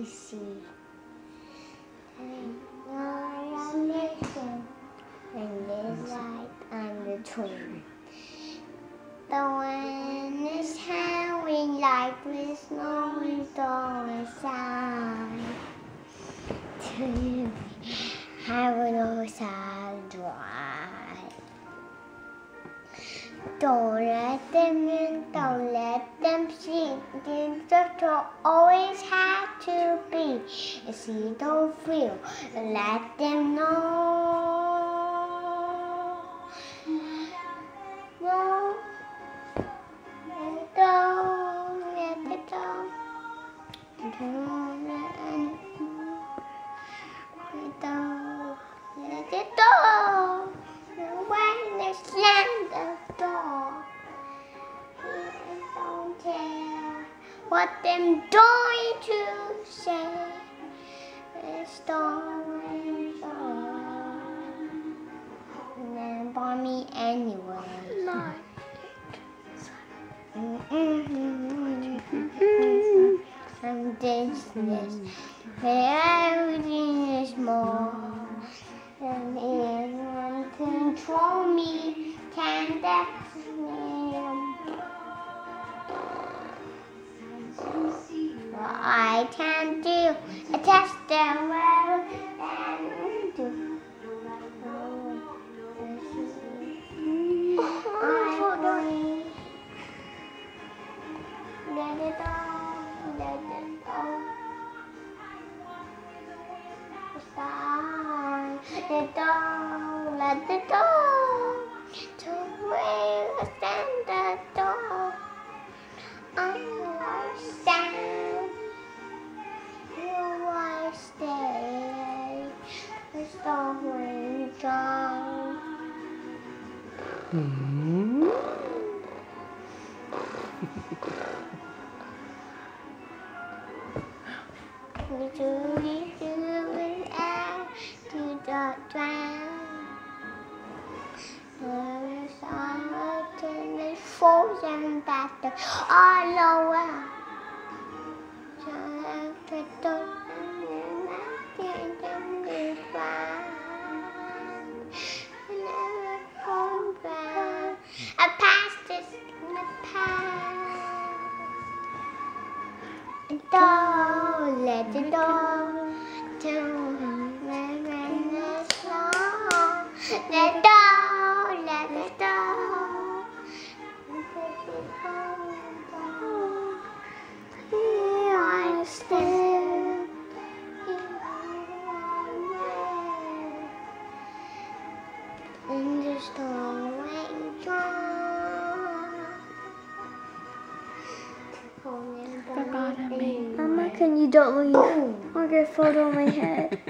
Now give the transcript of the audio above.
see. And there's light on the twin. The wind is howling like with snow is outside. Have no side dry. Don't let them in, don't let them see. The always have to be. If you don't feel, let them know. No, let it go, let it go. Don't let it go. When they slam the door, don't care what them going to say. It's going on, and then bomb me anyway. I'm this, where everything is more. And anyone control me, can that's me. What I can do, I test them well and do. Let it go, let it go. Let it go. To where stand the door. I stand. You will stay. The storm will drown. We do it out to the drown. There is silence and it's frozen battle all over. So after the nothing is found. Never come back. I passed this in the past. Don't let it go. Don't let it go. Let it go. Let it go. Here I stand. In the storm and Mama, can you don't leave? I'll get a photo of my head.